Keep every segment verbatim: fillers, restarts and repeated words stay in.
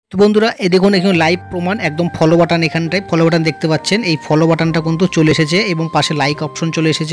তো বন্ধুরা এই দেখুন এখানে লাইভ প্রমাণ একদম ফলো বাটন, এখানটায় ফলো বাটন দেখতে পাচ্ছেন। এই ফলো বাটনটা কিন্তু চলে এসেছে এবং পাশে লাইক অপশন চলে এসেছে।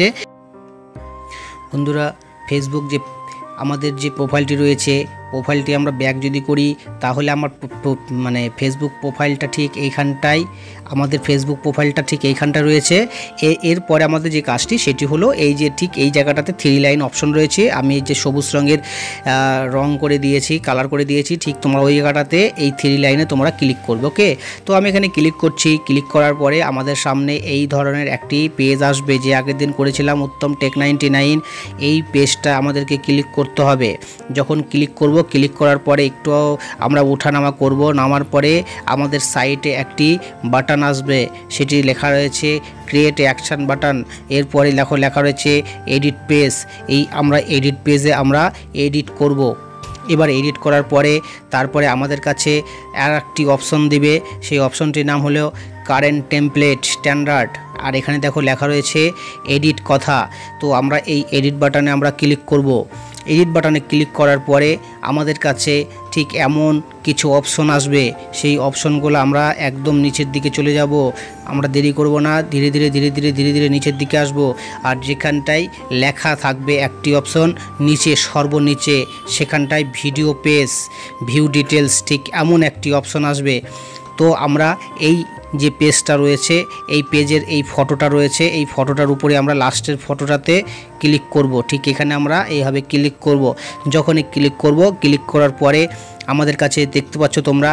বন্ধুরা ফেসবুক যে আমাদের যে প্রোফাইলটি রয়েছে, প্রোফাইলটি আমরা ব্যাক যদি করি তাহলে আমার মানে ফেসবুক প্রোফাইলটা ঠিক এইখানটায়, আমাদের ফেসবুক প্রোফাইলটা ঠিক এইখানটা রয়েছে। এরপরে আমাদের যে কাজটি সেটি হলো এই যে ঠিক এই জায়গাটাতে থ্রি লাইন অপশন রয়েছে, আমি এই যে সবুজ রঙের রং করে দিয়েছি, কালার করে দিয়েছি, ঠিক তোমরা ওই জায়গাটাতে এই থ্রি লাইনে তোমরা ক্লিক করবে। ওকে, তো আমি এখানে ক্লিক করছি। ক্লিক করার পরে আমাদের সামনে এই ধরনের একটি পেজ আসবে, যে আগের দিন করেছিলাম উত্তম টেক নাইনটি নাইন। এই পেজটা আমাদেরকে ক্লিক করতে হবে। যখন ক্লিক করব, ক্লিক করার পরে একটু আমরা ওঠানামা করব, নামার পরে আমাদের সাইটে একটি বাটন আসবে, সেটি লেখা রয়েছে ক্রিয়েট অ্যাকশন বাটন। এরপরে লেখো লেখা রয়েছে এডিট পেজ। এই আমরা এডিট পেজে আমরা এডিট করব। এবার এডিট করার পরে তারপরে আমাদের কাছে আর একটি অপশন দিবে, সেই অপশনটির নাম হলো কারেন্ট টেমপ্লেট স্ট্যান্ডার্ড। আর এখানে দেখো লেখা রয়েছে এডিট কথা। তো আমরা এই এডিট বাটনে আমরা ক্লিক করব। এডিট বাটনে ক্লিক করার পরে আমাদের কাছে ঠিক এমন কিছু অপশন আসবে, সেই অপশনগুলো আমরা একদম নিচের দিকে চলে যাব। আমরা দেরি করব না, ধীরে ধীরে ধীরে ধীরে ধীরে ধীরে নিচের দিকে আসব। আর যেখানটায় লেখা থাকবে একটি অপশন নিচে, সর্বনিচে, সেখানটায় ভিডিও পেজ ভিউ ডিটেলস, ঠিক এমন একটি অপশন আসবে। তো আমরা এই যে পেজটা রয়েছে, এই পেজের এই ফটোটা রয়েছে, এই ফটোটার উপরে আমরা লাস্টের ফটোটাতে ক্লিক করব। ঠিক এখানে আমরা এইভাবে ক্লিক করব। যখনই ক্লিক করব, ক্লিক করার পরে আমাদের কাছে দেখতে পাচ্ছ তোমরা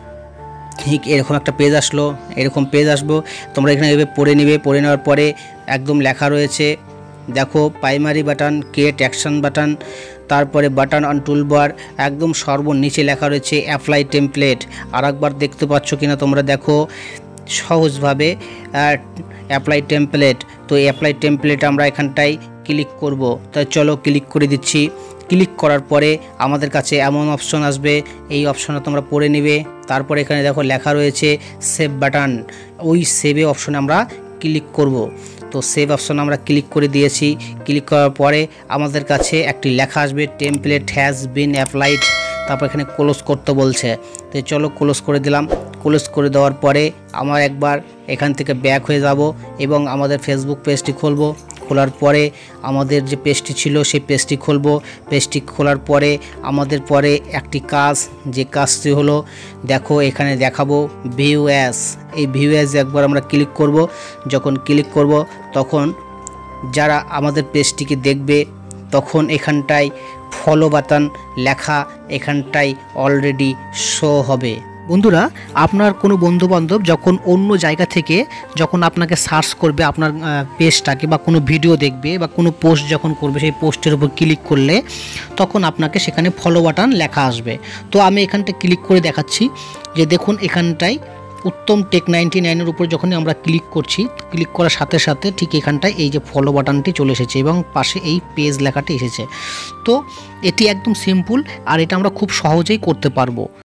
ঠিক এরকম একটা পেজ আসলো, এরকম পেজ আসবো। তোমরা এখানে এভাবে পড়ে নেবে। পড়ে নেওয়ার পরে একদম লেখা রয়েছে দেখো primary button, create action button, তারপরে বাটন অন টুলবার, একদম সর্বনিচে লেখা রয়েছে অ্যাপ্লাই টেমপ্লেট। আর একবার দেখতে পাচ্ছ কিনা তোমরা দেখো সহজভাবে অ্যাপ্লাই টেমপ্লেট। তো অ্যাপ্লাই টেমপ্লেট আমরা এখানটায় ক্লিক করব। তাই চলো ক্লিক করে দিচ্ছি। ক্লিক করার পরে আমাদের কাছে এমন অপশন আসবে, এই অপশনে তোমরা পড়ে নেবে। তারপরে এখানে দেখো লেখা রয়েছে সেভ বাটন, ওই সেভে অপশনে আমরা ক্লিক করব। তো সেভ অপশন আমরা ক্লিক করে দিয়েছি। ক্লিক করার পরে আমাদের কাছে একটি লেখা আসবে টেমপ্লেট হ্যাজ বিন অ্যাপ্লাইড। তারপর এখানে ক্লোজ করতে বলছে। তো চলো ক্লোজ করে দিলাম। ক্লোজ করে দেওয়ার পরে আমরা একবার এখান থেকে ব্যাক হয়ে যাব এবং আমাদের ফেসবুক পেজটি খুলব। খোলার পরে আমাদের যে পেজটি ছিল সেই পেজটি খুলব। পেজটি খোলার পরে আমাদের পরে একটি কাজ, যে কাজটি হলো দেখো এখানে দেখাবো ভিউ অ্যাজ। এই ভিউ অ্যাজ একবার আমরা ক্লিক করব। যখন ক্লিক করব তখন যারা আমাদের পেজটিকে দেখবে তখন এখানটায় ফলো বাটন লেখা এখানটায় অলরেডি শো হবে। বন্ধুরা আপনার কোনো বন্ধুবান্ধব যখন অন্য জায়গা থেকে যখন আপনাকে সার্চ করবে আপনার পেজটাকে, বা কোনো ভিডিও দেখবে বা কোনো পোস্ট যখন করবে, সেই পোস্টের উপর ক্লিক করলে তখন আপনাকে সেখানে ফলো বাটন লেখা আসবে। তো আমি এখানটা ক্লিক করে দেখাচ্ছি যে দেখুন এখানটায় উত্তম টেক নাইনটি নাইনের উপর যখনই আমরা ক্লিক করছি, ক্লিক করার সাথে সাথে ঠিক এখানটায় এই যে ফলো বাটনটি চলে এসেছে এবং পাশে এই পেজ লেখাটি এসেছে। তো এটি একদম সিম্পল, আর এটা আমরা খুব সহজেই করতে পারবো।